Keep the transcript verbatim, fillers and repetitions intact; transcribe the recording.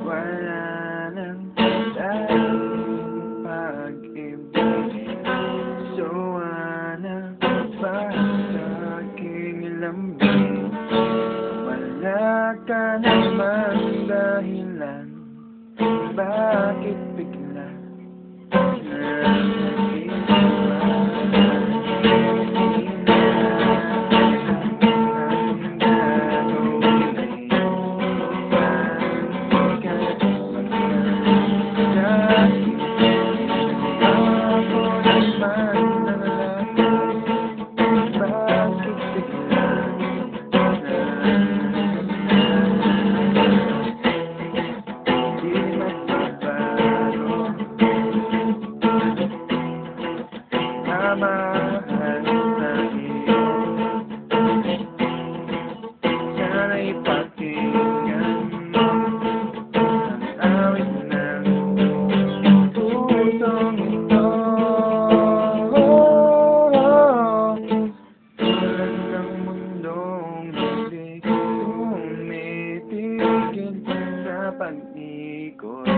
Wala nang dating pag-ibig, suwa na ba sa aking lambing? Wala ka namang dahilan, bakit bigla mahal na iyo? Sana'y pakinggan mo ang awit ng pusong ito. Tulad ng mundong hindi tumitigil sa pag-ikot.